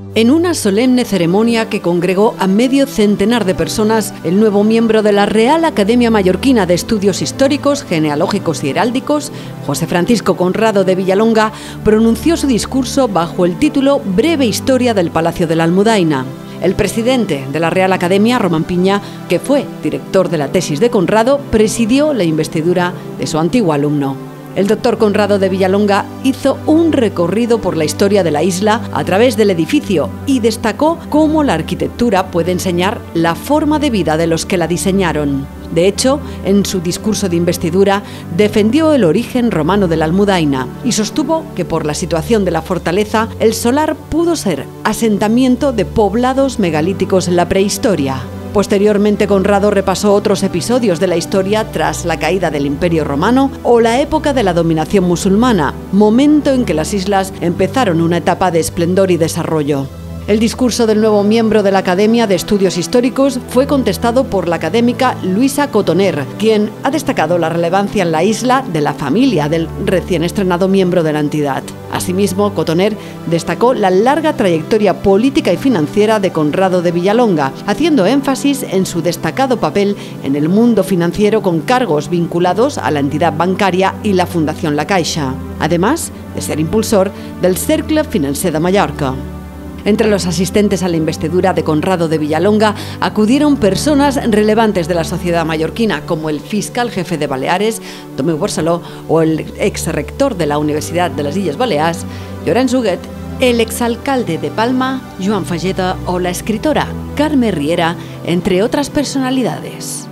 En una solemne ceremonia que congregó a medio centenar de personas, el nuevo miembro de la Real Academia Mallorquina de Estudios Históricos, Genealógicos y Heráldicos, José Francisco Conrado de Villalonga, pronunció su discurso bajo el título Breve Historia del Palacio de la Almudaina. El presidente de la Real Academia, Román Piña, que fue director de la tesis de Conrado, presidió la investidura de su antiguo alumno. El doctor Conrado de Villalonga hizo un recorrido por la historia de la isla a través del edificio y destacó cómo la arquitectura puede enseñar la forma de vida de los que la diseñaron. De hecho, en su discurso de investidura defendió el origen romano de la Almudaina y sostuvo que por la situación de la fortaleza, el solar pudo ser asentamiento de poblados megalíticos en la prehistoria. Posteriormente, Conrado repasó otros episodios de la historia tras la caída del Imperio Romano o la época de la dominación musulmana, momento en que las islas empezaron una etapa de esplendor y desarrollo. El discurso del nuevo miembro de la Academia de Estudios Históricos fue contestado por la académica Luisa Cotoner, quien ha destacado la relevancia en la isla de la familia del recién estrenado miembro de la entidad. Asimismo, Cotoner destacó la larga trayectoria política y financiera de Conrado de Villalonga, haciendo énfasis en su destacado papel en el mundo financiero con cargos vinculados a la entidad bancaria y la Fundación La Caixa, además de ser impulsor del Cercle Financer de Mallorca. Entre los asistentes a la investidura de Conrado de Villalonga acudieron personas relevantes de la sociedad mallorquina, como el fiscal jefe de Baleares, Tomeu Barceló, o el exrector de la Universidad de las Illes Balears, Llorenç Huguet, el exalcalde de Palma, Joan Fageda, o la escritora Carme Riera, entre otras personalidades.